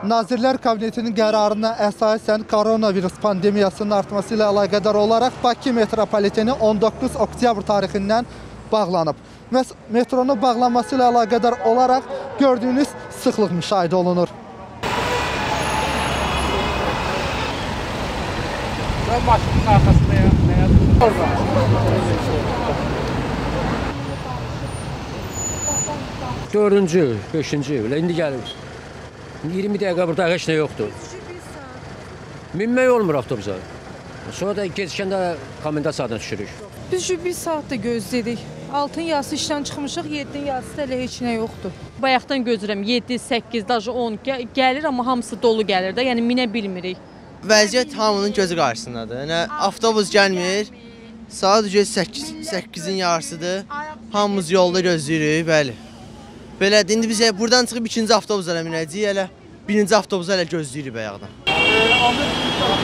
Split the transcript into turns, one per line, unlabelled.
Nazirlər Kabinetinin qərarına əsasən koronavirus pandemiyasının artması ilə əlaqədar olaraq Bakı metropoliteni 19 oktyabr tarixindən bağlanıb. Metronun bağlanması ilə əlaqədar olaraq gördüyünüz sıxlıq müşahidə olunur.
Ben maşının arkasındayım. Orada.
Dördüncü, beşinci, indi gəlir. 20 dəqiqə burada heç nə yoxdur. Minmək olmur avtobusa. Sonra da geçişəndə komendasiyadan düşürük.
Biz bir saat da gözlədik. Altın yarısı işdən çıxmışıq, 7-nin yarısı da elə heç nə yoxdur.
Bayaqdan gözləyirəm 7, 8, daha 10 gəlir, amma hamısı dolu gəlir də, yəni minə bilmirik.
Vəziyyət hamının gözü qarşısındadır. Yəni avtobus gəlmir. Saat 8-in yarısıdır. Hamımız yolda gözləyirik, bəli. Belədir, indi biz buradan çıxıb ikinci avtobuslara minəcəyik, elə birinci avtobusa elə gözləyirik bayaqdan.